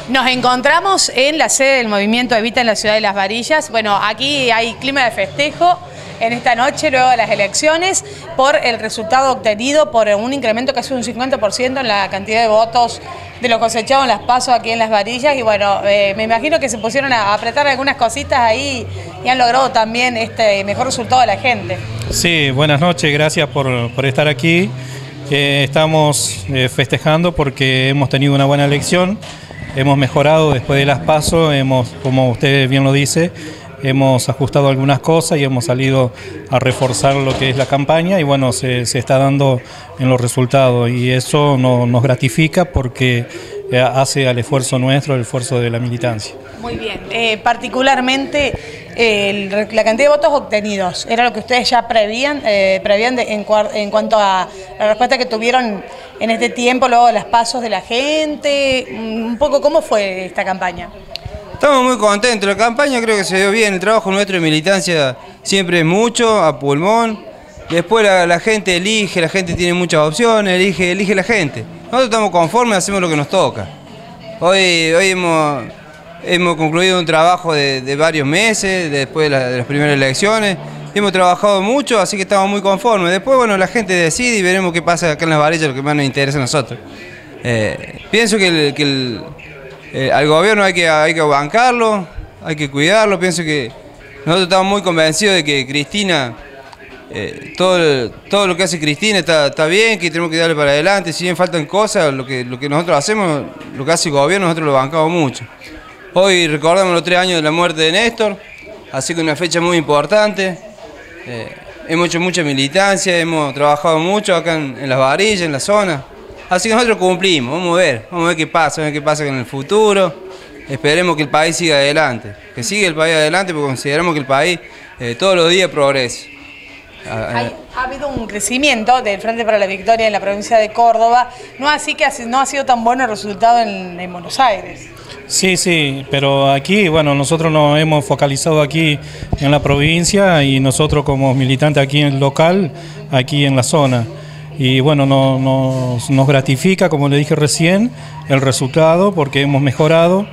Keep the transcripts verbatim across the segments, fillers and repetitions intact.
Nos encontramos en la sede del movimiento Evita en la ciudad de Las Varillas. Bueno, aquí hay clima de festejo en esta noche, luego de las elecciones, por el resultado obtenido por un incremento casi un cincuenta por ciento en la cantidad de votos de los cosechados en las PASO aquí en Las Varillas. Y bueno, eh, me imagino que se pusieron a apretar algunas cositas ahí y han logrado también este mejor resultado de la gente. Sí, buenas noches, gracias por, por estar aquí. Eh, estamos eh, festejando porque hemos tenido una buena elección. Hemos mejorado después de las PASO, hemos, como usted bien lo dice, hemos ajustado algunas cosas y hemos salido a reforzar lo que es la campaña y bueno, se, se está dando en los resultados y eso no, nos gratifica porque hace al esfuerzo nuestro, el esfuerzo de la militancia. Muy bien, eh, particularmente eh, el, la cantidad de votos obtenidos, ¿era lo que ustedes ya prevían, eh, prevían de, en, en cuanto a la respuesta que tuvieron en este tiempo, luego de las pasos de la gente? Un poco, ¿cómo fue esta campaña? Estamos muy contentos, la campaña creo que se dio bien, el trabajo nuestro de militancia siempre es mucho, a pulmón. Después la, la gente elige, la gente tiene muchas opciones, elige, elige la gente. Nosotros estamos conformes, hacemos lo que nos toca. Hoy, hoy hemos, hemos concluido un trabajo de, de varios meses, después de, la, de las primeras elecciones. Hemos trabajado mucho, así que estamos muy conformes. Después, bueno, la gente decide y veremos qué pasa acá en Las Varillas, lo que más nos interesa a nosotros. Eh, pienso que, el, que el, eh, al gobierno hay que, hay que bancarlo, hay que cuidarlo. Pienso que nosotros estamos muy convencidos de que Cristina... Eh, todo, todo lo que hace Cristina está, está bien, que tenemos que darle para adelante. Si bien faltan cosas, lo que, lo que nosotros hacemos, lo que hace el gobierno, nosotros lo bancamos mucho. Hoy recordamos los tres años de la muerte de Néstor, así que una fecha muy importante. Eh, hemos hecho mucha militancia, hemos trabajado mucho acá en, en Las Varillas, en la zona. Así que nosotros cumplimos, vamos a ver, vamos a ver qué pasa, a ver qué pasa con el futuro. Esperemos que el país siga adelante, que siga el país adelante porque consideramos que el país eh, todos los días progresa. Hay, ha habido un crecimiento del Frente para la Victoria en la provincia de Córdoba, no así que no ha sido tan bueno el resultado en, en Buenos Aires. Sí, sí, pero aquí, bueno, nosotros nos hemos focalizado aquí en la provincia y nosotros como militantes aquí en el local, aquí en la zona. Y bueno, no, nos, nos gratifica, como le dije recién, el resultado porque hemos mejorado.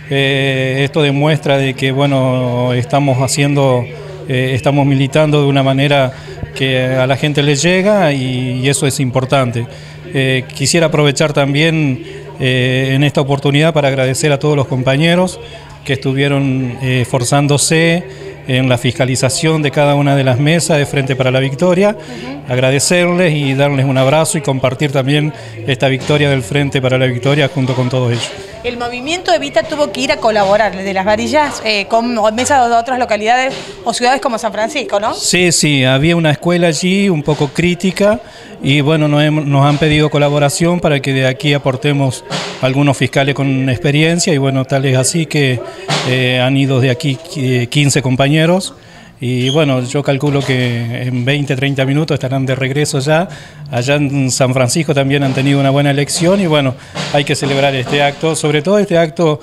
Eh, esto demuestra de que, bueno, estamos haciendo... Eh, estamos militando de una manera que a la gente le llega y, y eso es importante. Eh, quisiera aprovechar también eh, en esta oportunidad para agradecer a todos los compañeros que estuvieron eh, esforzándose en la fiscalización de cada una de las mesas de Frente para la Victoria, uh-huh. Agradecerles y darles un abrazo y compartir también esta victoria del Frente para la Victoria junto con todos ellos. El movimiento Evita tuvo que ir a colaborar de Las Varillas eh, con mesas de otras localidades o ciudades como San Francisco, ¿no? Sí, sí, había una escuela allí un poco crítica y bueno, nos, hemos, nos han pedido colaboración para que de aquí aportemos algunos fiscales con experiencia y bueno, tal es así que eh, han ido de aquí quince compañeros. Y bueno, yo calculo que en veinte, treinta minutos estarán de regreso ya. Allá en San Francisco también han tenido una buena elección y bueno, hay que celebrar este acto, sobre todo este acto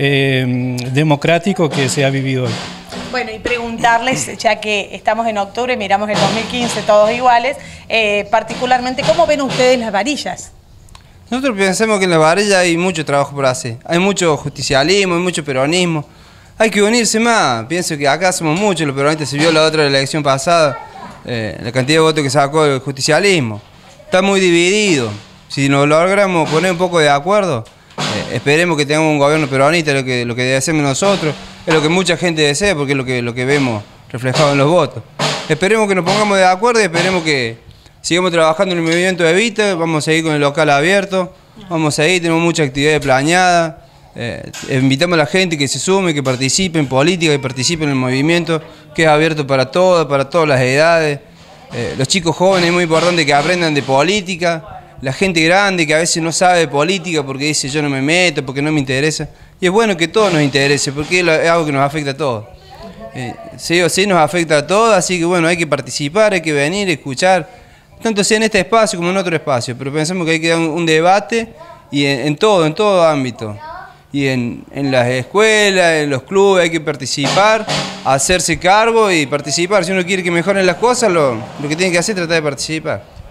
eh, democrático que se ha vivido hoy. Bueno, y preguntarles, ya que estamos en octubre, miramos el dos mil quince todos iguales, eh, particularmente, ¿cómo ven ustedes Las Varillas? Nosotros pensamos que en Las Varillas hay mucho trabajo por hacer, hay mucho justicialismo, hay mucho peronismo. Hay que unirse más, pienso que acá somos muchos, los peronistas se vio la otra elección pasada, eh, la cantidad de votos que sacó el justicialismo. Está muy dividido, si nos logramos poner un poco de acuerdo, eh, esperemos que tengamos un gobierno peronista, lo que, lo que deseamos nosotros, es lo que mucha gente desea porque es lo que, lo que vemos reflejado en los votos. Esperemos que nos pongamos de acuerdo y esperemos que sigamos trabajando en el movimiento de Evita, vamos a seguir con el local abierto, vamos a seguir, tenemos muchas actividades planeadas. Eh, invitamos a la gente que se sume, que participe en política, que participe en el movimiento, que es abierto para todas, para todas las edades. Eh, los chicos jóvenes es muy importante que aprendan de política, la gente grande que a veces no sabe de política porque dice yo no me meto, porque no me interesa. Y es bueno que todo nos interese, porque es algo que nos afecta a todos. Eh, sí o sí nos afecta a todos, así que bueno, hay que participar, hay que venir, escuchar, tanto sea en este espacio como en otro espacio, pero pensamos que hay que dar un, un debate y en, en todo, en todo ámbito. Y en, en las escuelas, en los clubes hay que participar, hacerse cargo y participar. Si uno quiere que mejoren las cosas, lo, lo que tiene que hacer es tratar de participar.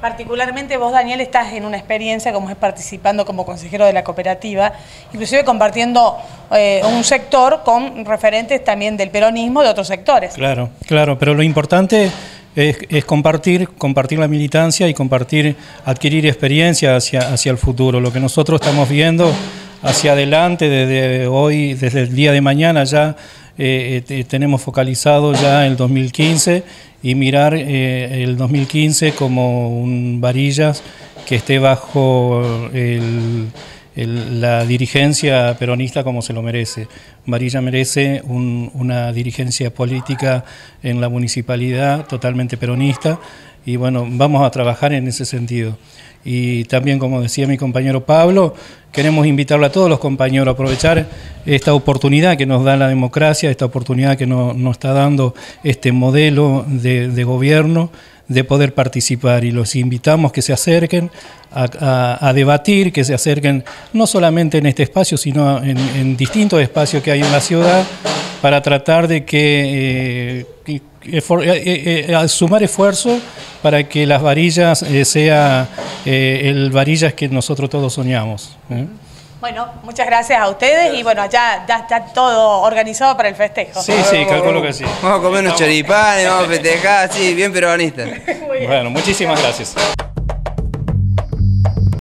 Particularmente vos, Daniel, estás en una experiencia como es participando como consejero de la cooperativa, inclusive compartiendo eh, un sector con referentes también del peronismo de otros sectores. Claro, claro, pero lo importante es, es compartir, compartir la militancia y compartir, adquirir experiencia hacia, hacia el futuro. Lo que nosotros estamos viendo hacia adelante desde hoy, desde el día de mañana ya, eh, eh, tenemos focalizado ya el dos mil quince y mirar eh, el dos mil quince como un Varillas que esté bajo el, el, la dirigencia peronista como se lo merece. Varillas merece un, una dirigencia política en la municipalidad totalmente peronista y bueno, vamos a trabajar en ese sentido. Y también, como decía mi compañero Pablo, queremos invitarle a todos los compañeros a aprovechar esta oportunidad que nos da la democracia, esta oportunidad que nos, nos está dando este modelo de, de gobierno, de poder participar. Y los invitamos que se acerquen a, a, a debatir, que se acerquen no solamente en este espacio, sino en, en distintos espacios que hay en la ciudad, para tratar de que, eh, que for, eh, eh, sumar esfuerzos para que las Varillas eh, sea eh, el Varillas que nosotros todos soñamos. ¿eh? Bueno, muchas gracias a ustedes y bueno, ya, ya está todo organizado para el festejo. Sí, sí, calculo que sí. Vamos a comer unos choripanes, vamos a festejar, sí, bien peronistas. Bueno, muchísimas gracias.